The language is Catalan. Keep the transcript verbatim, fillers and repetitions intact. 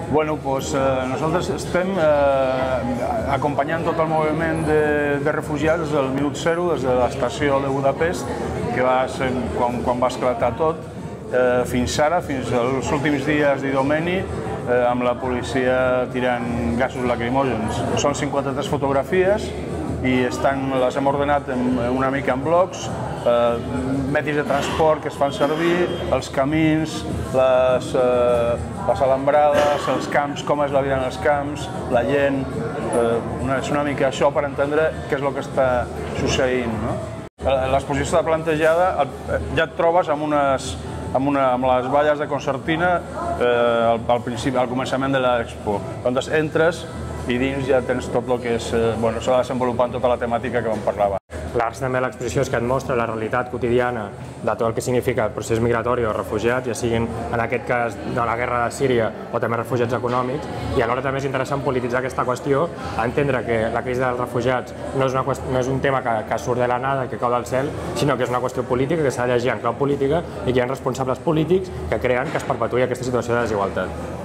Bueno, doncs nosaltres estem acompanyant tot el moviment de refugiats des del minut zero, des de l'estació de Budapest, que va ser quan va esclatar tot, fins ara, fins als últims dies d'Idomeni, amb la policia tirant gasos lacrimògens. Són cinquanta-tres fotografies i les hem ordenat una mica en blocs, medis de transport que es fan servir, els camins, les alambrades, els camps, com és la vida en els camps, la gent. És una mica això per entendre què és el que està succeint. L'exposició està plantejada, ja et trobes amb les valles de concertina al començament de l'expo. Quan entres i dins ja tens tot el que és, bueno, s'ha desenvolupat tota la temàtica que vam parlar abans. L'Arts també l'exposició és que et mostra la realitat quotidiana de tot el que significa el procés migratori o refugiats, ja siguin en aquest cas de la guerra de Síria o també refugiats econòmics, i alhora també és interessant polititzar aquesta qüestió, entendre que la crisi dels refugiats no és un tema que surt de la nada, que cau del cel, sinó que és una qüestió política que s'ha de llegir en clau política i que hi ha responsables polítics que creen que es perpetuï aquesta situació de desigualtat.